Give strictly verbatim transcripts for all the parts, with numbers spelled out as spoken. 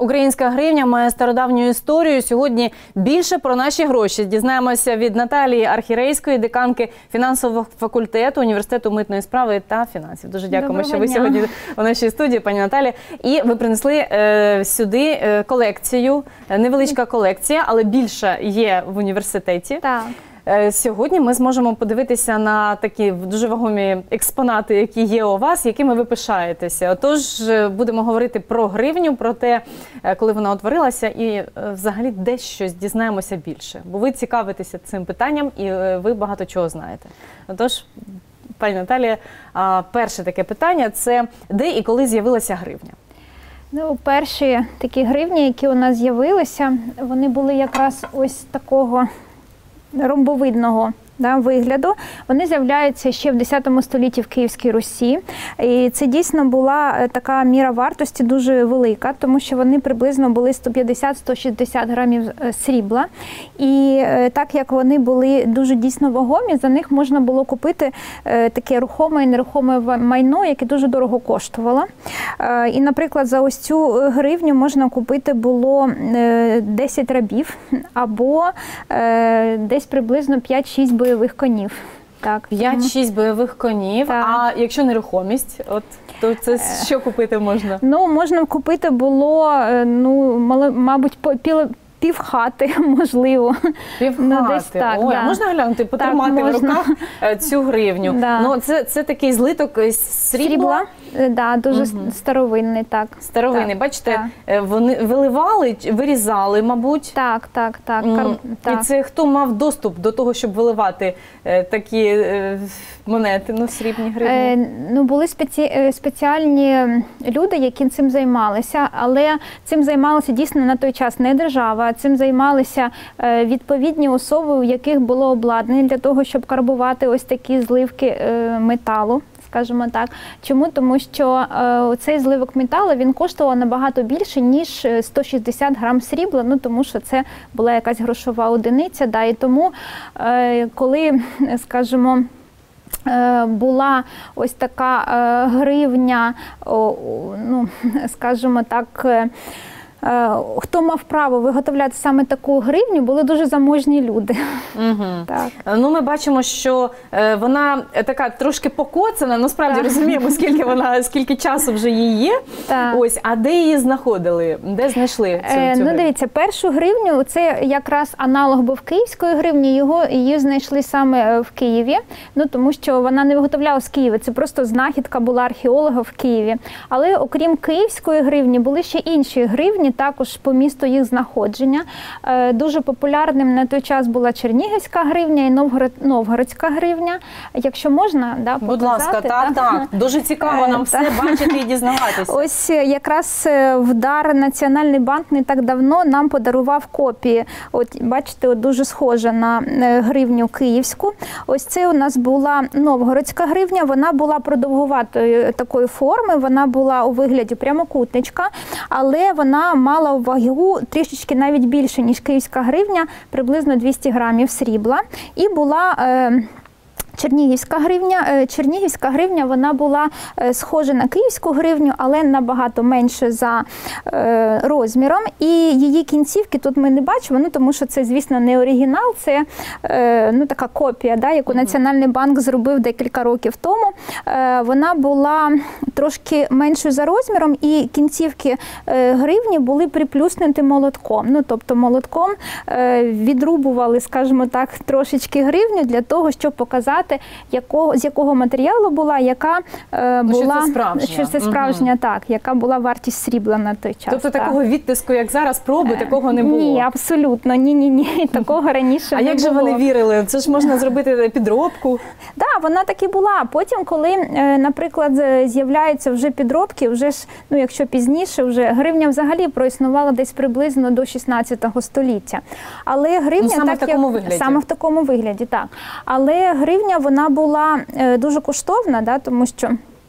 Українська гривня має стародавню історію. Сьогодні більше про наші гроші дізнаємося від Наталії Архірейської, деканки фінансового факультету Університету митної справи та фінансів. Дуже дякуємо, Доброго що ви дня. сьогодні у нашій студії, пані Наталі. І ви принесли е, сюди е, колекцію, невеличка колекція, але більша є в університеті. Так. Сьогодні ми зможемо подивитися на такі дуже вагомі експонати, які є у вас, якими ви пишаєтеся. Отож, будемо говорити про гривню, про те, коли вона утворилася, і взагалі десь щось дізнаємося більше. Бо ви цікавитеся цим питанням і ви багато чого знаєте. Отож, пані Наталія, перше таке питання – це де і коли з'явилася гривня? Ну, перші такі гривні, які у нас з'явилися, вони були якраз ось такого ромбовидного да, вигляду. Вони з'являються ще в десятому столітті в Київській Русі. І це дійсно була така міра вартості дуже велика, тому що вони приблизно були сто п'ятдесят - сто шістдесят грамів срібла. І так як вони були дуже дійсно вагомі, за них можна було купити таке рухоме і нерухоме майно, яке дуже дорого коштувало. І, наприклад, за ось цю гривню можна купити було десять рабів або десь приблизно п'ять-шість бойових конів. п'ять-шість бойових конів, так. А якщо нерухомість, от, то це що купити можна? Ну, можна купити було, ну, мабуть, пів, пів хати, можливо. Пів хати. Ну, десь так, Ой, да. а можна глянути, потримати так, в руках цю гривню? Да. Ну, це, це такий злиток срібла? Срібла, да, дуже угу. старовинний, так. Старовинний, так, бачите, так. вони виливали, вирізали, мабуть. Так, так, так. Mm. так. І це хто мав доступ до того, щоб виливати е, такі е, монети, ну, срібні гривні? Е, ну, були спеці... спеціальні люди, які цим займалися, але цим займалися дійсно на той час не держава, а цим займалися е, відповідні особи, у яких було обладнання для того, щоб карбувати ось такі зливки е, металу. Скажімо так. Чому? Тому що е, цей зливок металу, він коштував набагато більше, ніж сто шістдесят грам срібла, ну тому що це була якась грошова одиниця, да, і тому, е, коли, скажімо, е, була ось така е, гривня, о, ну, скажімо так, е, хто мав право виготовляти саме таку гривню, були дуже заможні люди. Угу. Так. Ну, ми бачимо, що вона така трошки покоцана, ну, справді так. розуміємо, скільки вона, скільки часу вже її є. Так. Ось, а де її знаходили? Де знайшли цю, цю е, гривню? Ну, дивіться, першу гривню, це якраз аналог був київської гривні, його, її знайшли саме в Києві, ну, тому що вона не виготовлялась в Києві, це просто знахідка була археолога в Києві. Але окрім київської гривні, були ще інші гривні, також по місту їх знаходження. Дуже популярним на той час була Чернігівська гривня і Новгород, Новгородська гривня. Якщо можна, да, показати. Будь ласка, так, так. Дуже цікаво нам все бачити і дізнаватися. Ось якраз в дар Національний банк не так давно нам подарував копії. От, бачите, от дуже схожа на гривню київську. Ось це у нас була Новгородська гривня. Вона була продовгуватої такої форми, вона була у вигляді прямокутничка, але вона мала вагу трішечки навіть більше, ніж київська гривня, приблизно двісті грамів срібла. І була е, Чернігівська гривня. Чернігівська гривня, вона була схожа на київську гривню, але набагато менше за е, розміром. І її кінцівки тут ми не бачимо, ну, тому що це, звісно, не оригінал, це е, ну, така копія, да, яку Національний банк зробив декілька років тому. Е, вона була трошки меншою за розміром, і кінцівки е, гривні були приплюснуті молотком. Ну, тобто молотком е, відрубували, скажімо так, трошечки гривню для того, щоб показати, Якого, з якого матеріалу була, яка е, була, ну, що це справжня, що це справжня угу. так, яка була вартість срібла на той час. Тобто так. такого відтиску, як зараз, проби, такого не було? Ні, абсолютно, ні-ні-ні, такого раніше а не було. А як же вони вірили? Це ж можна зробити підробку? Так, да, вона так і була. Потім, коли, наприклад, з'являються вже підробки, вже ж, ну, якщо пізніше, вже гривня взагалі проіснувала десь приблизно до шістнадцятого століття. Але гривня, ну, саме так, в такому як, вигляді? Саме в такому вигляді, так. Але гривня, вона була дуже коштовна, да, тому що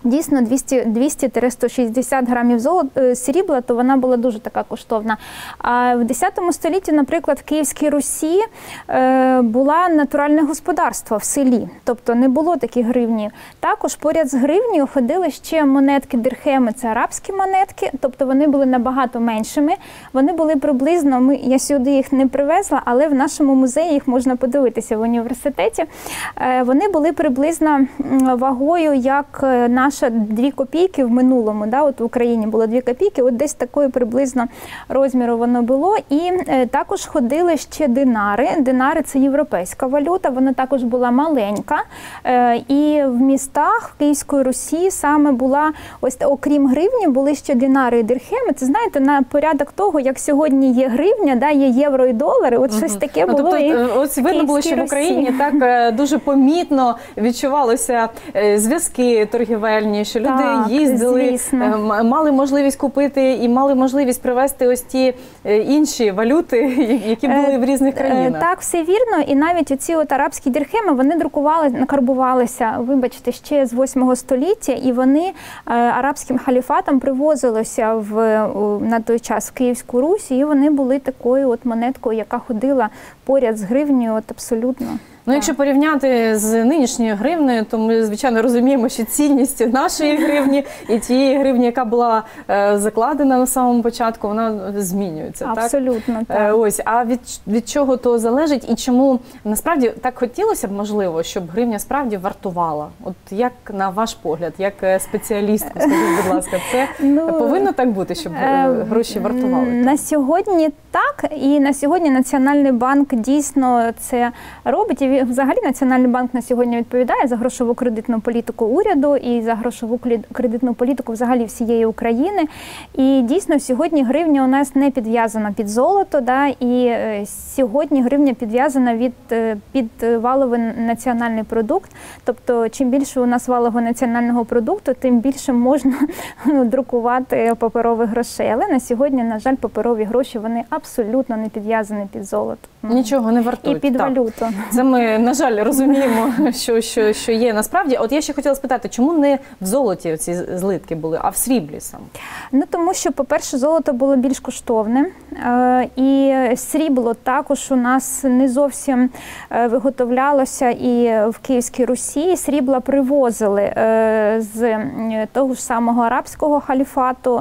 дійсно двісті - сто шістдесят грамів золота, срібла, то вона була дуже така коштовна. А в десятому столітті, наприклад, в Київській Русі е, була натуральне господарство в селі, тобто не було таких гривнів. Також поряд з гривнею ходили ще монетки дирхеми, це арабські монетки, тобто вони були набагато меншими. Вони були приблизно, ми, я сюди їх не привезла, але в нашому музеї їх можна подивитися в університеті. Е, вони були приблизно вагою, як наша дві копійки в минулому, да, от в Україні було дві копійки, от десь такої приблизно розміру воно було. І е, також ходили ще динари. Динари – це європейська валюта, вона також була маленька. Е, і в містах в Київської Русі саме була, ось окрім гривні, були ще динари і дирхеми. Це, знаєте, на порядок того, як сьогодні є гривня, да, є євро і долари, от щось таке було. Ну, тобто, і ось видно було, що в Україні так дуже помітно відчувалося зв'язки торгівельні, що люди так, їздили, звісно. мали можливість купити і мали можливість привезти ось ті інші валюти, які були в різних країнах. Так, все вірно. І навіть оці от арабські дирхеми, вони друкували, накарбувалися, вибачте, ще з восьмого століття, і вони арабським халіфатом привозилися в, на той час в Київську Русь, і вони були такою от монеткою, яка ходила поряд з гривнею, от абсолютно. Ну, так. Якщо порівняти з нинішньою гривнею, то ми, звичайно, розуміємо, що цінність нашої гривні і тієї гривні, яка була е, закладена на самому початку, вона змінюється. Абсолютно, так? так. Е, ось, а від, від чого то залежить і чому, насправді, так хотілося б, можливо, щоб гривня справді вартувала? От як, на ваш погляд, як спеціалістка, скажіть, будь ласка, це ну, повинно так бути, щоб е, гроші вартували? На сьогодні так, і на сьогодні Національний банк дійсно це робить. І взагалі Національний банк на сьогодні відповідає за грошову кредитну політику уряду і за грошову кредитну політику взагалі всієї України. І дійсно сьогодні гривня у нас не підв'язана під золото, да, і сьогодні гривня підв'язана від, під валовий національний продукт. Тобто, чим більше у нас валового національного продукту, тим більше можна ну, друкувати паперових грошей. Але на сьогодні, на жаль, паперові гроші, вони абсолютно не підв'язані під золото. Нічого не вартують. І під так. валюту. Це ми, на жаль, розуміємо, що, що, що є насправді. От я ще хотіла спитати, чому не в золоті ці злитки були, а в сріблі саме? Ну, тому що, по-перше, золото було більш коштовне, і срібло також у нас не зовсім виготовлялося і в Київській Русі. Срібла привозили з того ж самого арабського халіфату,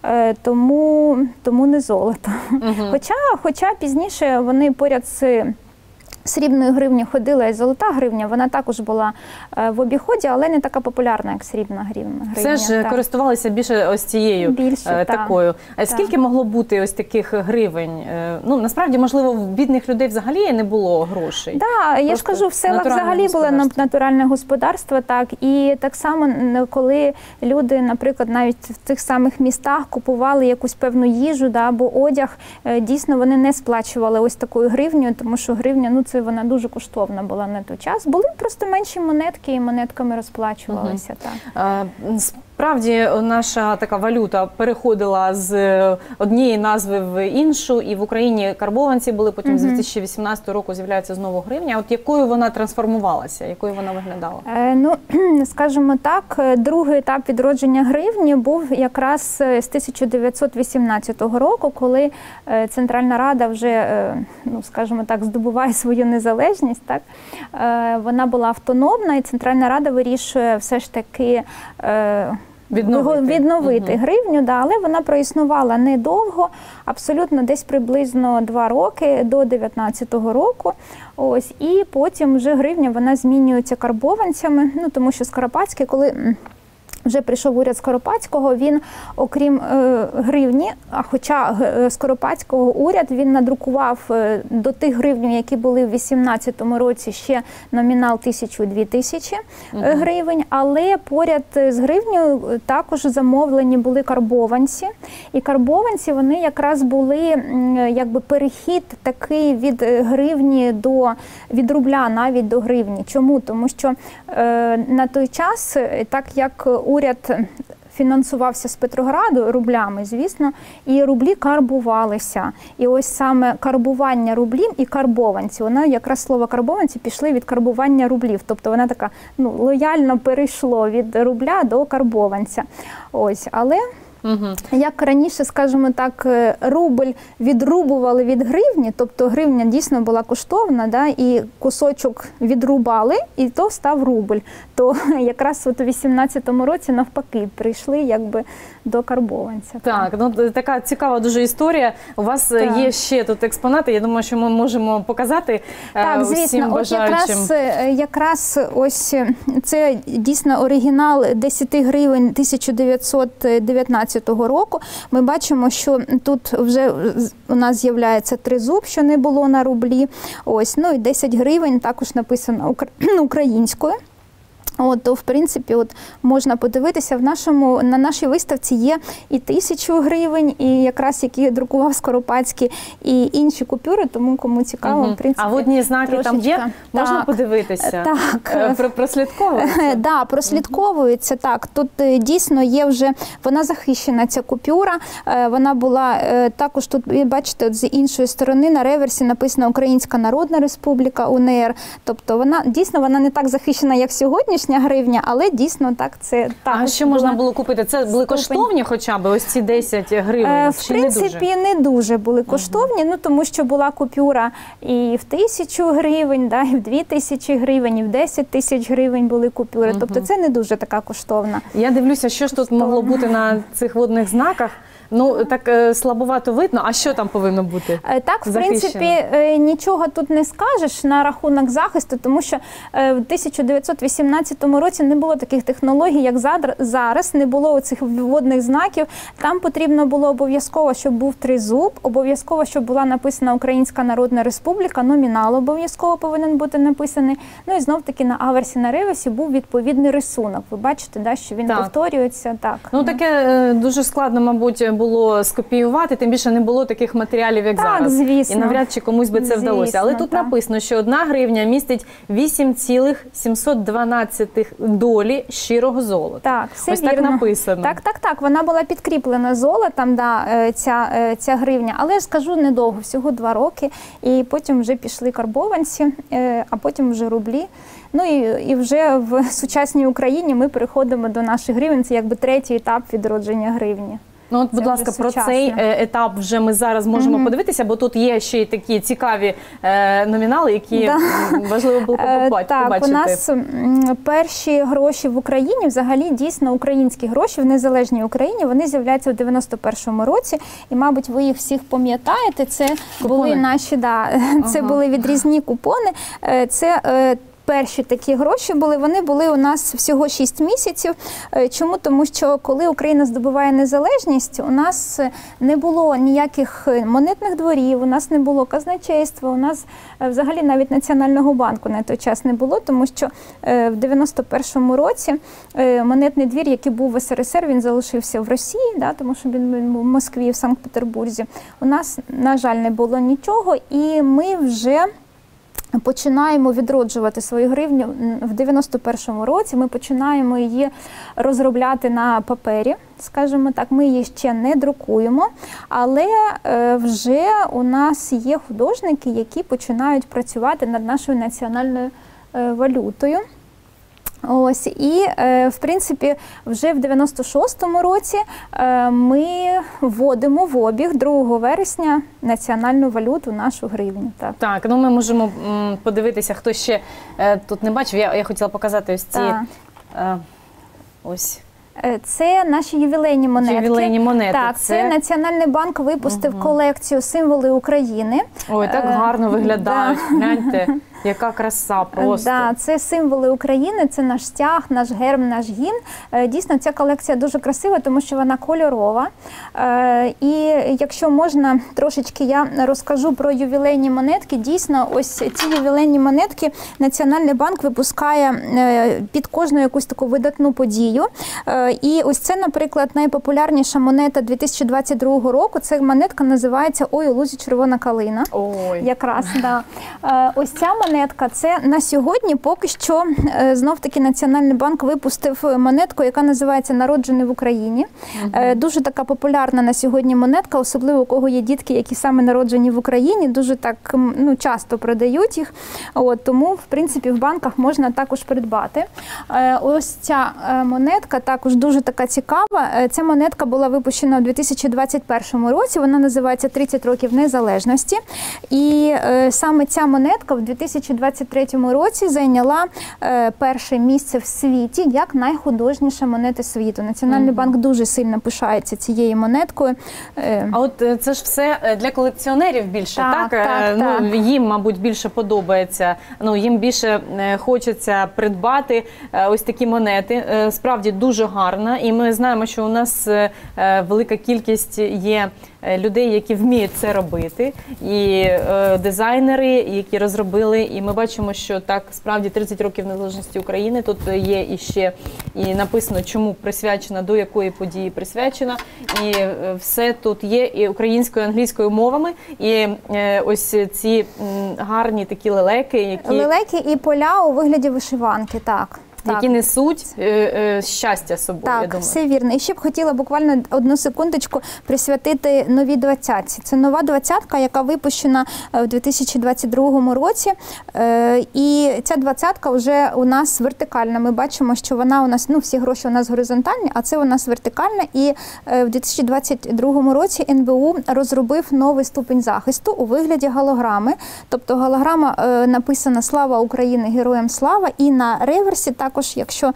тому, тому не золото. Угу. Хоча, хоча пізніше вони поряд з срібною гривнею ходила і золота гривня, вона також була в обіході, але не така популярна, як срібна гривня. Все ж так. Користувалися більше ось цією більше, такою. А скільки так. могло бути ось таких гривень? Ну, насправді, можливо, в бідних людей взагалі не було грошей? Так, я ж кажу, в селах взагалі було натуральне господарство, так. І так само, коли люди, наприклад, навіть в тих самих містах купували якусь певну їжу, да, або одяг, дійсно вони не сплачували ось такою гривнею, тому що гривня, ну, це вона дуже коштовна була на той час. Були просто менші монетки, і монетками розплачувалися. Угу. Так. Справді, наша така валюта переходила з однієї назви в іншу, і в Україні карбованці були, потім угу. з дві тисячі вісімнадцятого року з'являється знову гривня. От якою вона трансформувалася, якою вона виглядала? Е, ну, скажімо так, другий етап відродження гривні був якраз з тисяча дев'ятсот вісімнадцятого року, коли Центральна Рада вже, ну, скажімо так, здобуває свою незалежність. Так? Е, вона була автономна, і Центральна Рада вирішує все ж таки е, Відновити, відновити угу. гривню, да, але вона проіснувала недовго, абсолютно десь приблизно два роки, до дев'ятнадцятого року. Ось, і потім вже гривня вона змінюється карбованцями, ну, тому що Скоропадський, коли вже прийшов уряд Скоропадського, він, окрім е, гривні, а хоча Скоропадського уряд, він надрукував е, до тих гривень, які були в вісімнадцятому році, ще номінал тисячу-дві тисячі угу. гривень, але поряд з гривнею також замовлені були карбованці. І карбованці, вони якраз були якби перехід такий від гривні до, від рубля навіть до гривні. Чому? Тому що е, на той час, так як уряд фінансувався з Петрограду рублями, звісно, і рублі карбувалися. І ось саме карбування рублів і карбованці, вона якраз слово карбованці пішли від карбування рублів. Тобто вона така, ну, лояльно перейшло від рубля до карбованця. Ось, але... Угу. Як раніше, скажімо так, рубль відрубували від гривні, тобто гривня дійсно була коштовна, да, і кусочок відрубали, і то став рубль. То якраз от у вісімнадцятому році навпаки прийшли якби до карбованця. Так, ну така цікава дуже історія. У вас так. є ще тут експонати, я думаю, що ми можемо показати так, усім звісно. бажаючим. От якраз, якраз ось це дійсно оригінал десять гривень тисяча дев'ятсот дев'ятнадцятого року. Ми бачимо, що тут вже у нас з'являється тризуб, що не було на рублі. Ось, ну і десять гривень також написано українською. От, то, в принципі, от, можна подивитися, в нашому, на нашій виставці є і тисячу гривень, і якраз які друкував Скоропадський, і інші купюри, тому кому цікаво, угу. в принципі, а водні знаки трошечка. Там є? Можна так. подивитися? Так. Про, прослідковується? Так, да, прослідковується, так. Тут дійсно є вже, вона захищена, ця купюра, вона була також тут, бачите, от з іншої сторони на реверсі написано Українська Народна Республіка, УНР, тобто вона, дійсно, вона не так захищена, як сьогодні, гривня, але дійсно так це так. А що можна було купити? Це були коштовні хоча б ось ці десять гривень? Е, в принципі, не дуже? не дуже були коштовні, uh-huh. ну тому що була купюра і в тисячу гривень, да, і в дві тисячі гривень, і в десять тисяч гривень були купюри. Uh-huh. Тобто це не дуже така коштовна. Я дивлюся, що ж тут могло бути на цих водних знаках. Ну, так е, слабовато видно. А що там повинно бути? Так, в принципі, е, нічого тут не скажеш на рахунок захисту, тому що е, в тисяча дев'ятсот вісімнадцятому році не було таких технологій, як зараз, не було цих водних знаків. Там потрібно було обов'язково, щоб був тризуб, обов'язково, щоб була написана Українська Народна Республіка, номінал обов'язково повинен бути написаний. Ну і знов-таки на аверсі, на реверсі був відповідний рисунок. Ви бачите, да, що він так. повторюється. Так. Ну, таке е, дуже складно, мабуть, було скопіювати, тим більше не було таких матеріалів, як так, зараз. Звісно. І навряд чи комусь би це звісно, вдалося. Але тут так. написано, що одна гривня містить вісім цілих сімсот дванадцять долі щирого золота. Так, все Ось вірно. так написано. Так, так, так. Вона була підкріплена золотом, да, ця, ця гривня. Але, скажу, недовго, всього два роки. І потім вже пішли карбованці, а потім вже рублі. Ну і, і вже в сучасній Україні ми переходимо до наших гривень. Це якби третій етап відродження гривні. Ну, от, будь ласка, про цей етап вже ми зараз можемо mm-hmm. подивитися, бо тут є ще й такі цікаві е, номінали, які да. важливо було побачити. Так, у нас перші гроші в Україні, взагалі дійсно українські гроші в незалежній Україні, вони з'являються в дев'яносто першому році, і, мабуть, ви їх всіх пам'ятаєте. Це купони. були наші, да, це ага. були відрізні купони. Це перші такі гроші були, вони були у нас всього шість місяців. Чому? Тому що коли Україна здобуває незалежність, у нас не було ніяких монетних дворів, у нас не було казначейства, у нас взагалі навіть Національного банку на той час не було, тому що в дев'яносто першому році монетний двір, який був в ес ер ес ер, він залишився в Росії, да, тому що він був в Москві, в Санкт-Петербурзі. У нас, на жаль, не було нічого, і ми вже починаємо відроджувати свою гривню в дев'яносто першому році. Ми починаємо її розробляти на папері, скажімо так. Ми її ще не друкуємо, але вже у нас є художники, які починають працювати над нашою національною валютою. Ось, і, в принципі, вже в дев'яносто шостому році ми вводимо в обіг другого вересня національну валюту, нашу гривню. Так, так, ну ми можемо подивитися, хто ще тут не бачив. Я, я хотіла показати ось ці, а, ось. Це наші ювілейні монетки. Ювілейні монети. Так, це, це Національний банк випустив угу. колекцію «Символи України». Ой, так гарно виглядають, да. гляньте. Яка краса просто. Да, це символи України, це наш стяг, наш герб, наш гімн. Дійсно, ця колекція дуже красива, тому що вона кольорова. І якщо можна, трошечки я розкажу про ювілейні монетки. Дійсно, ось ці ювілейні монетки Національний банк випускає під кожну якусь таку видатну подію. І ось це, наприклад, найпопулярніша монета дві тисячі двадцять другого року. Ця монетка називається «Ой, у лузі червона калина». Ой. Якраз, да. Ось ця монета монетка. Це на сьогодні поки що знов-таки Національний банк випустив монетку, яка називається «Народжений в Україні». Угу. Дуже така популярна на сьогодні монетка, особливо у кого є дітки, які саме народжені в Україні, дуже так, ну, часто продають їх. От, тому, в принципі, в банках можна також придбати. Ось ця монетка також дуже така цікава. Ця монетка була випущена у дві тисячі двадцять першому році, вона називається «тридцять років незалежності». І е, саме ця монетка в дві тисячі двадцять третьому році зайняла е, перше місце в світі як найхудожніша монета світу. Національний mm-hmm. банк дуже сильно пишається цією монеткою. Е, а от це ж все для колекціонерів більше, так? Так, так, ну, так. Їм, мабуть, більше подобається, ну, їм більше хочеться придбати ось такі монети. Справді дуже гарна. І ми знаємо, що у нас велика кількість є людей, які вміють це робити, і е, дизайнери, які розробили, і ми бачимо, що так, справді тридцять років незалежності України, тут є іще і написано, чому присвячена, до якої події присвячена, і е, все тут є і українською, і англійською мовами, і е, ось ці м, гарні такі лелеки, які... Лелеки і поля у вигляді вишиванки, так. Які так. несуть е, е, щастя собою, так, я думаю. Все вірно. І ще б хотіла буквально одну секундочку присвятити новій двадцятці. Це нова двадцятка, яка випущена в дві тисячі двадцять другому році. Е, і ця двадцятка вже у нас вертикальна. Ми бачимо, що вона у нас, ну, всі гроші у нас горизонтальні, а це у нас вертикальна. І е, в дві тисячі двадцять другому році ен бе у розробив новий ступінь захисту у вигляді голограми. Тобто голограма е, написана «Слава Україні! Героям слава!» і на реверсі так. Також, якщо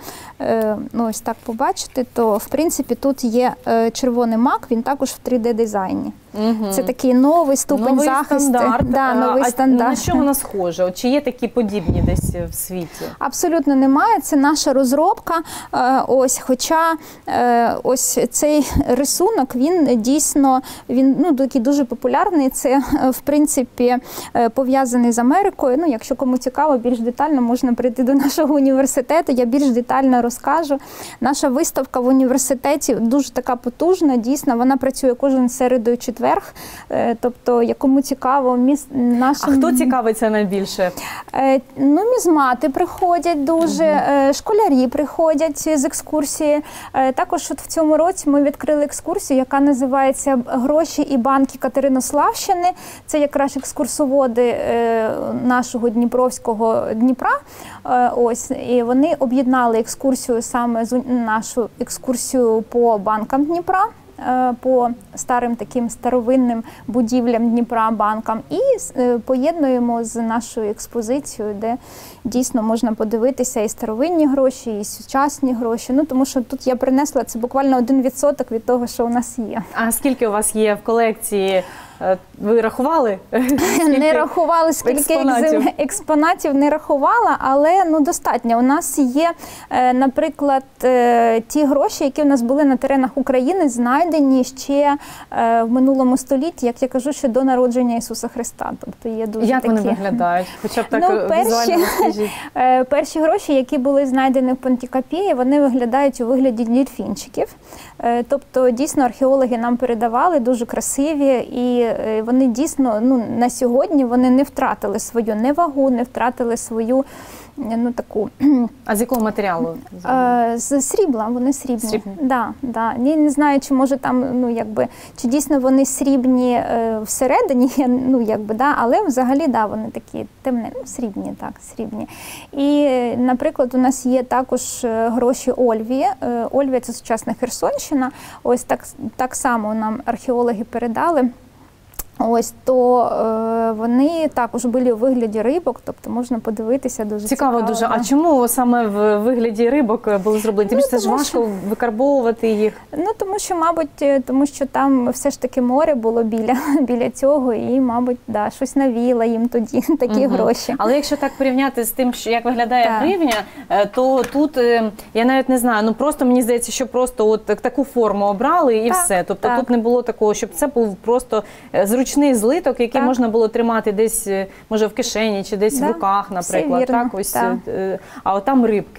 ну, ось так побачити, то в принципі тут є червоний мак, він також в три де-дизайні. Угу. Це такий новий ступень новий захисту. Стандарт. Да, новий а стандарт. На що вона схожа? От чи є такі подібні десь в світі? Абсолютно немає. Це наша розробка. Ось, хоча ось цей рисунок, він дійсно він, ну, такий дуже популярний. Це, в принципі, пов'язаний з Америкою. Ну, якщо кому цікаво, більш детально можна прийти до нашого університету. Я більш детально розкажу. Наша виставка в університеті дуже така потужна. Дійсно, вона працює кожен середу і четвер. Тобто, якому цікаво, міс... нашим... А хто цікавиться найбільше? Ну, мізмати приходять дуже, угу. школярі приходять з екскурсії. Також от в цьому році ми відкрили екскурсію, яка називається «Гроші і банки Катеринославщини». Це якраз екскурсоводи нашого Дніпровського Дніпра. Ось, і вони об'єднали екскурсію, саме нашу екскурсію по банкам Дніпра, по старим таким старовинним будівлям Дніпра, банкам, і поєднуємо з нашою експозицією, де дійсно можна подивитися і старовинні гроші, і сучасні гроші. Ну, тому що тут я принесла, це буквально один відсоток від того, що у нас є. А скільки у вас є в колекції? Ви рахували? Не рахували, скільки експонатів. експонатів не рахувала, але ну, достатньо. У нас є, наприклад, ті гроші, які у нас були на теренах України, знайдені ще в минулому столітті, як я кажу, ще до народження Ісуса Христа. Тобто є дуже як такі... вони виглядають? Хоча б так ну, перші, візуально розкажіть. Перші гроші, які були знайдені в Понтікапії, вони виглядають у вигляді дельфінчиків. Тобто, дійсно, археологи нам передавали, дуже красиві, і вони дійсно, ну, на сьогодні вони не втратили свою невагу, не втратили свою, ну, таку... А з якого матеріалу? З срібла, вони срібні. Срібні? Да, да. Я не знаю, чи може там, ну, якби, чи дійсно вони срібні е, всередині, ну, якби, да, але взагалі, да, вони такі темні, ну, срібні, так, срібні. І, наприклад, у нас є також гроші Ольвії. Ольвія – це сучасна Херсонщина. Ось так, так само нам археологи передали. Ось, то е, вони також були у вигляді рибок, тобто можна подивитися дуже цікаво. Цікаво дуже. А чому саме в вигляді рибок були зроблені? Тим, Ну, що це ж важко що... викарбовувати їх. Ну, тому що, мабуть, тому що там все ж таки море було біля, біля цього, і, мабуть, да, щось навіяло їм тоді такі угу. гроші. Але якщо так порівняти з тим, що як виглядає так. гривня, то тут, я навіть не знаю, ну просто мені здається, що просто от таку форму обрали і так, все. Тобто так. тут не було такого, щоб це був просто зручний злиток, який так. можна було тримати десь, може, в кишені чи десь да. в руках, наприклад. Все вірно. Так, ось, так. а от там рибки.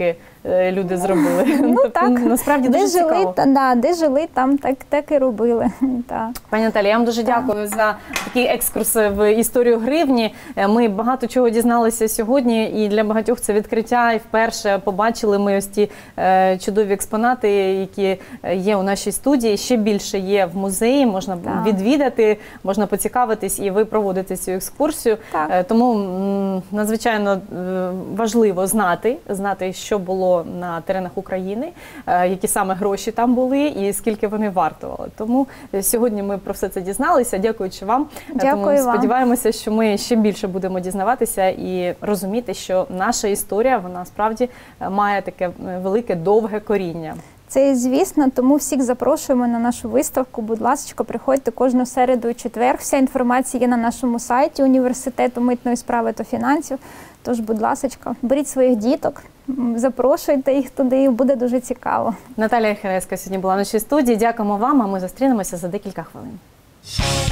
е, люди зробили. Ну Тобто, так, насправді де дуже жили, цікаво. та, да, де жили, там так, так і робили. Так. Пані Наталі, я вам дуже дякую за такий екскурс в історію гривні. Ми багато чого дізналися сьогодні, і для багатьох це відкриття. І вперше побачили ми ось ті е, чудові експонати, які є у нашій студії. Ще більше є в музеї, можна Так. відвідати, можна поцікавитись, і ви проводите цю екскурсію. Так. Е, тому м, надзвичайно е, важливо знати, знати, що було на теренах України, е, які саме гроші там були і скільки вони вартували. Тому е, сьогодні ми про все це дізналися. Дякуючи вам. Е, Дякую Тому вам. сподіваємося, що ми ще більше будемо дізнаватися і розуміти, що наша історія, вона справді е, має таке е, велике, довге коріння. Це звісно, тому всіх запрошуємо на нашу виставку. Будь ласка, приходьте кожну середу і четвер. Вся інформація є на нашому сайті Університету митної справи та фінансів. Тож, будь ласка, беріть своїх діток, м, запрошуйте їх туди, буде дуже цікаво. Наталія Херевська сьогодні була в нашій студії. Дякуємо вам, а ми зустрінемося за декілька хвилин.